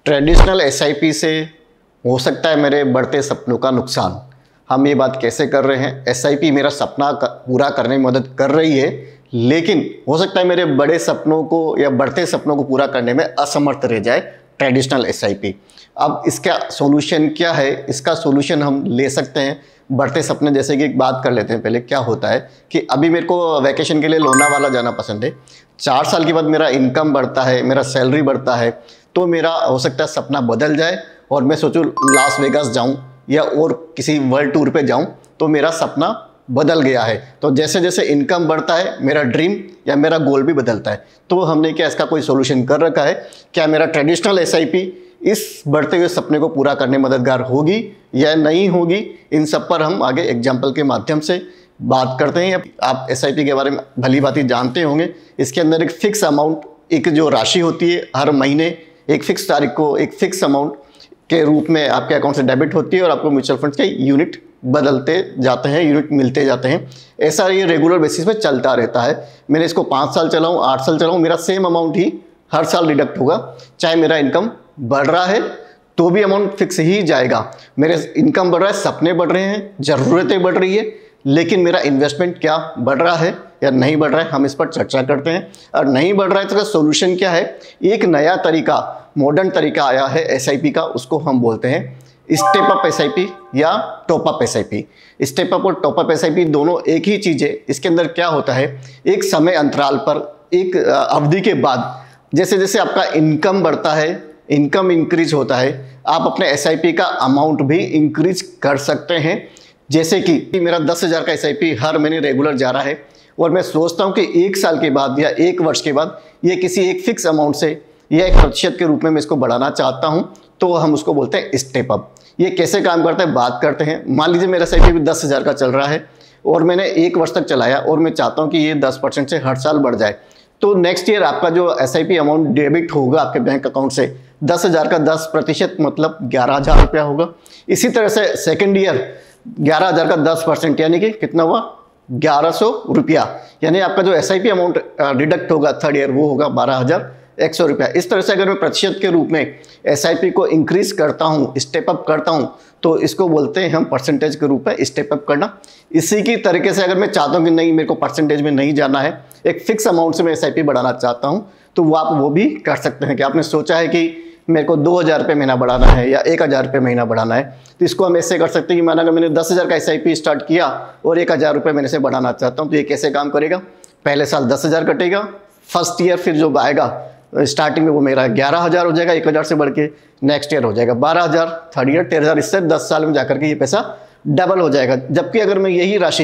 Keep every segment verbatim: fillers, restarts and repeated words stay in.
Traditional SIP से हो सकता है मेरे बढ़ते सपनों का नुकसान। हम ये बात कैसे कर रहे हैं? एसआईपी मेरा सपना पूरा करने में मदद कर रही है, लेकिन हो सकता है मेरे बड़े सपनों को या बढ़ते सपनों को पूरा करने में असमर्थ रह जाए ट्रेडिशनल एसआईपी। अब इसका सॉल्यूशन क्या है? इसका सॉल्यूशन हम ले सकते हैं बढ़ते सपने। जैसे कि एक बात कर लेते हैं पहले। क्या होता है कि अभी मेरे को वैकेशन के लिए लोनावाला जाना पसंद है। चार साल के बाद मेरा इनकम बढ़ता है, मेरा सैलरी बढ़ता है, तो मेरा हो सकता है सपना बदल जाए और मैं सोचूं लास वेगास जाऊं या और किसी वर्ल्ड टूर पे जाऊं, तो मेरा सपना बदल गया है। तो जैसे जैसे इनकम बढ़ता है मेरा ड्रीम या मेरा गोल भी बदलता है। तो हमने क्या इसका कोई सोल्यूशन कर रखा है? क्या मेरा ट्रेडिशनल एसआईपी इस बढ़ते हुए सपने को पूरा करने में मददगार होगी या नहीं होगी? इन सब पर हम आगे एग्जाम्पल के माध्यम से बात करते हैं। आप एसआईपी के बारे में भली भांति जानते होंगे। इसके अंदर एक फिक्स अमाउंट, एक जो राशि होती है हर महीने एक फिक्स तारीख को एक फिक्स अमाउंट के रूप में आपके अकाउंट से डेबिट होती है और आपको म्यूचुअल फंड्स के यूनिट बदलते जाते हैं, यूनिट मिलते जाते हैं। ऐसा ये रेगुलर बेसिस पे चलता रहता है। मैंने इसको पाँच साल चलाऊँ, आठ साल चलाऊँ, मेरा सेम अमाउंट ही हर साल डिडक्ट होगा। चाहे मेरा इनकम बढ़ रहा है तो भी अमाउंट फिक्स ही जाएगा। मेरे इनकम बढ़ रहा है, सपने बढ़ रहे हैं, ज़रूरतें बढ़ रही है, लेकिन मेरा इन्वेस्टमेंट क्या बढ़ रहा है या नहीं बढ़ रहा है, हम इस पर चर्चा करते हैं। और नहीं बढ़ रहा है तो इसका सोल्यूशन क्या है? एक नया तरीका, मॉडर्न तरीका आया है एसआईपी का, उसको हम बोलते हैं स्टेप अप एसआईपी या top up SIP. Step up और टॉप अप एसआईपी दोनों एक ही चीज़ है। इसके अंदर क्या होता है, एक समय अंतराल पर, एक अवधि के बाद जैसे जैसे आपका इनकम बढ़ता है, इनकम इंक्रीज होता है, आप अपने एसआईपी का अमाउंट भी इंक्रीज कर सकते हैं। जैसे कि मेरा दस हज़ार का एसआईपी हर महीने रेगुलर जा रहा है और मैं सोचता हूं कि एक साल के बाद या एक वर्ष के बाद ये किसी एक फिक्स अमाउंट से या एक प्रतिशत के रूप में मैं इसको बढ़ाना चाहता हूं, तो हम उसको बोलते हैं स्टेप अप। ये कैसे काम करता है बात करते हैं। मान लीजिए मेरा एसआईपी भी दस हज़ार का चल रहा है और मैंने एक वर्ष तक चलाया और मैं चाहता हूँ कि ये दस परसेंट से हर साल बढ़ जाए। तो नेक्स्ट ईयर आपका जो एसआईपी अमाउंट डेबिट होगा आपके बैंक अकाउंट से, दस हज़ार का दस प्रतिशत मतलब ग्यारह हज़ार रुपया होगा। इसी तरह से सेकेंड ईयर ग्यारह हज़ार का दस परसेंट यानी कि कितना हुआ? ग्यारह सौ रुपया। यानी आपका जो एसआईपी अमाउंट डिडक्ट होगा थर्ड ईयर वो होगा बारह हज़ार एक सौ रुपया। इस तरह से अगर मैं प्रतिशत के रूप में एसआईपी को इंक्रीज करता हूँ, स्टेप अप करता हूँ, तो इसको बोलते हैं हम परसेंटेज के रूप में स्टेप अप करना। इसी की तरीके से अगर मैं चाहता हूँ कि नहीं मेरे को परसेंटेज में नहीं जाना है, एक फिक्स अमाउंट से मैं एसआईपी बढ़ाना चाहता हूँ, तो वो आप वो भी कर सकते हैं। कि आपने सोचा है कि मेरे को दो हज़ार रुपये महीना बढ़ाना है या एक हज़ार रुपये महीना बढ़ाना है, तो इसको हम ऐसे कर सकते हैं कि माना अगर मैंने दस हज़ार का एसआईपी स्टार्ट किया और एक हज़ार रुपये मैंने से बढ़ाना चाहता हूँ, तो ये कैसे काम करेगा? पहले साल दस हज़ार कटेगा, फर्स्ट ईयर फिर जो आएगा स्टार्टिंग में वो मेरा ग्यारह हज़ार हो जाएगा, एक हज़ार से बढ़ के नेक्स्ट ईयर हो जाएगा बारह हज़ार, थर्ड ईयर तेरह हज़ार। इससे दस साल में जाकर के ये पैसा डबल हो जाएगा। जबकि अगर मैं यही राशि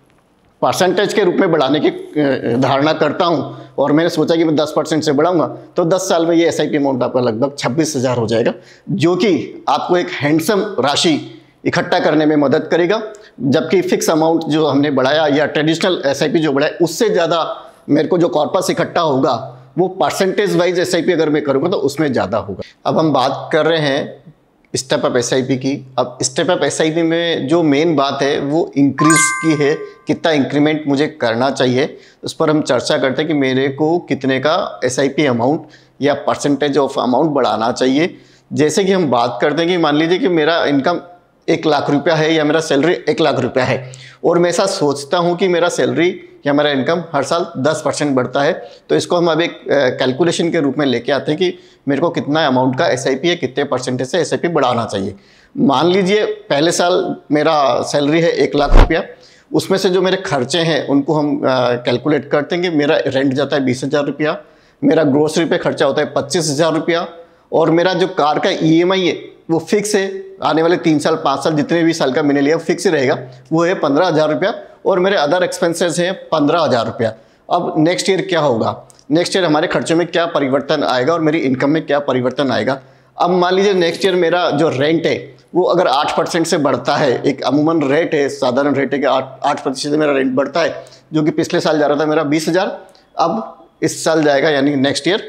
परसेंटेज के रूप में बढ़ाने की धारणा करता हूँ और मैंने सोचा कि मैं दस परसेंट से बढ़ाऊंगा, तो दस साल में ये एसआईपी अमाउंट आपका लगभग छब्बीस हज़ार हो जाएगा, जो कि आपको एक हैंडसम राशि इकट्ठा करने में मदद करेगा। जबकि फिक्स अमाउंट जो हमने बढ़ाया या ट्रेडिशनल एसआईपी जो बढ़ाया, उससे ज़्यादा मेरे को जो कॉर्पस इकट्ठा होगा वो परसेंटेज वाइज एसआईपी अगर मैं करूँगा तो उसमें ज़्यादा होगा। अब हम बात कर रहे हैं स्टेप अप एसआईपी की। अब स्टेप अप एसआईपी में जो मेन बात है वो इंक्रीज की है, कितना इंक्रीमेंट मुझे करना चाहिए, उस पर हम चर्चा करते हैं कि मेरे को कितने का एसआईपी अमाउंट या परसेंटेज ऑफ अमाउंट बढ़ाना चाहिए। जैसे कि हम बात करते हैं कि मान लीजिए कि मेरा इनकम एक लाख रुपया है या मेरा सैलरी एक लाख रुपया है और मैं ऐसा सोचता हूँ कि मेरा सैलरी या मेरा इनकम हर साल दस परसेंट बढ़ता है, तो इसको हम अब एक कैलकुलेशन के रूप में लेके आते हैं कि मेरे को कितना अमाउंट का एसआईपी है, कितने परसेंटेज से एसआईपी बढ़ाना चाहिए। मान लीजिए पहले साल मेरा सैलरी है एक लाख रुपया, उसमें से जो मेरे खर्चे हैं उनको हम कैलकुलेट करते हैं कि मेरा रेंट जाता है बीस हज़ार रुपया, मेरा ग्रोसरी पे खर्चा होता है पच्चीस हज़ार रुपया और मेरा जो कार का ई एम आई है वो फिक्स है, आने वाले तीन साल पाँच साल जितने भी साल का मैंने लिया फिक्स ही रहेगा, वो है पंद्रह हज़ार रुपया और मेरे अदर एक्सपेंसेस हैं पंद्रह हज़ार रुपया। अब नेक्स्ट ईयर क्या होगा? नेक्स्ट ईयर हमारे खर्चों में क्या परिवर्तन आएगा और मेरी इनकम में क्या परिवर्तन आएगा? अब मान लीजिए नेक्स्ट ईयर मेरा जो रेंट है वो अगर आठ परसेंट से बढ़ता है, एक अमूमन रेट है, साधारण रेट है कि आठ आठ प्रतिशत से मेरा रेंट बढ़ता है, जो कि पिछले साल जा रहा था मेरा बीस हज़ार, अब इस साल जाएगा यानी नेक्स्ट ईयर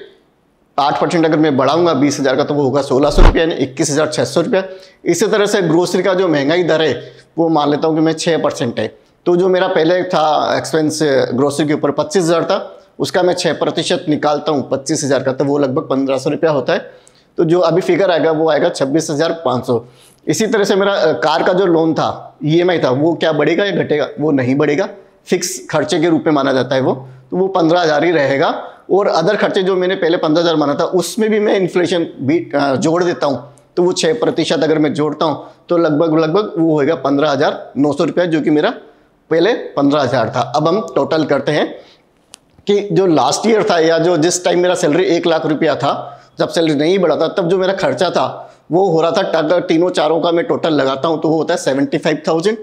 आठ परसेंट अगर मैं बढ़ाऊंगा बीस हज़ार का तो वो होगा सोलह सौ रुपया यानी इक्कीस हज़ार छः सौ रुपया। इसी तरह से ग्रोसरी का जो महंगाई दर है वो मान लेता हूँ कि मैं छः परसेंट है, तो जो मेरा पहले था एक्सपेंस ग्रोसरी के ऊपर पच्चीस हज़ार था, उसका मैं छः प्रतिशत निकालता हूँ पच्चीस हज़ार का, तो वो लगभग पंद्रह सौ रुपया होता है। तो जो अभी फिगर आएगा वो आएगा छब्बीस हज़ार पाँच सौ। इसी तरह से मेरा कार का जो लोन था, ई एम आई था, वो क्या बढ़ेगा या घटेगा? वो नहीं बढ़ेगा, फिक्स खर्चे के रूप में माना जाता है वो, तो वो पंद्रह हज़ार ही रहेगा। और अदर खर्चे जो मैंने पहले पंद्रह हज़ार माना था उसमें भी मैं इन्फ्लेशन भी जोड़ देता हूँ, तो वो छः प्रतिशत अगर मैं जोड़ता हूँ तो लगभग लगभग वो होएगा पंद्रह हज़ार नौ सौ रुपया, जो कि मेरा पहले पंद्रह हज़ार था। अब हम टोटल करते हैं कि जो लास्ट ईयर था या जो जिस टाइम मेरा सैलरी एक लाख रुपया था, जब सैलरी नहीं बढ़ा था, तब जो मेरा खर्चा था वो हो रहा था, अगर तीनों चारों का मैं टोटल लगाता हूँ तो वो होता है सेवेंटी फाइव थाउजेंड।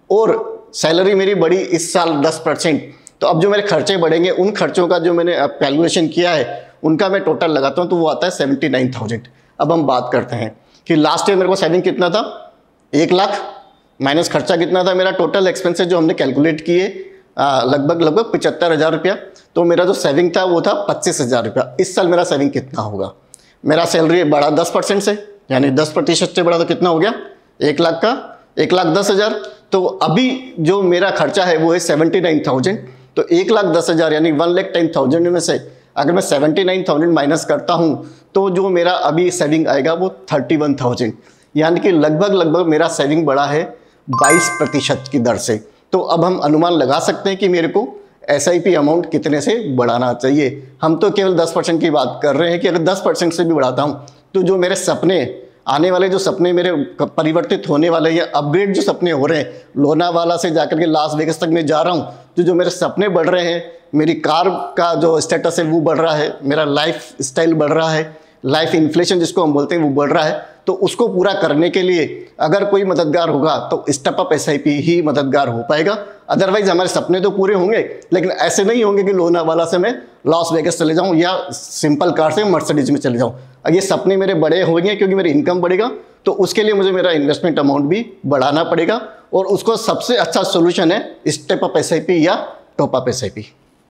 और सैलरी मेरी बढ़ी इस साल दस परसेंट, तो अब जो मेरे खर्चे बढ़ेंगे उन खर्चों का जो मैंने कैलकुलेशन किया है उनका मैं टोटल लगाता हूँ तो वो आता है सेवेंटी नाइन थाउजेंड। अब हम बात करते हैं कि लास्ट ईयर मेरे को सेविंग कितना था, एक लाख माइनस खर्चा कितना था मेरा, टोटल एक्सपेंसेस जो हमने कैलकुलेट किए लगभग लगभग पचहत्तर हज़ार रुपया, तो मेरा जो सेविंग था वो था पच्चीस हज़ार रुपया। इस साल मेरा सेविंग कितना होगा? मेरा सैलरी बढ़ा दस परसेंट से, यानी दस प्रतिशत से बढ़ा तो कितना हो गया, एक लाख का एक लाख दस हज़ार। तो अभी जो मेरा खर्चा है वो है सेवेंटी नाइन थाउजेंड, तो एक लाख दस हज़ार यानी वन लाख टेन थाउजेंड में से अगर मैं सेवेंटी नाइन थाउजेंड माइनस करता हूँ तो जो मेरा अभी सेविंग आएगा वो थर्टी वन थाउजेंड, यानी कि लगभग लगभग मेरा सेविंग बढ़ा है बाईस प्रतिशत की दर से। तो अब हम अनुमान लगा सकते हैं कि मेरे को एस आई पी अमाउंट कितने से बढ़ाना चाहिए। हम तो केवल दस परसेंट की बात कर रहे हैं कि अगर दस परसेंट से भी बढ़ाता हूँ तो जो मेरे सपने आने वाले, जो सपने मेरे परिवर्तित होने वाले या अपग्रेड जो सपने हो रहे हैं, लोनावाला से जाकर के लास वेगस तक मैं जा रहा हूँ, तो जो मेरे सपने बढ़ रहे हैं, मेरी कार का जो स्टेटस है वो बढ़ रहा है, मेरा लाइफ स्टाइल बढ़ रहा है, लाइफ इन्फ्लेशन जिसको हम बोलते हैं वो बढ़ रहा है, तो उसको पूरा करने के लिए अगर कोई मददगार होगा तो step up S I P ही मददगार हो पाएगा। अदरवाइज हमारे सपने तो पूरे होंगे लेकिन ऐसे नहीं होंगे कि लोनावाला से मैं लॉस वेगस चले जाऊं या सिंपल कार से मर्सिडीज में चले जाऊं। ये सपने मेरे बड़े होंगे क्योंकि मेरी इनकम बढ़ेगा, तो उसके लिए मुझे मेरा इन्वेस्टमेंट अमाउंट भी बढ़ाना पड़ेगा, और उसको सबसे अच्छा सोल्यूशन है step up S I P या top up S I P.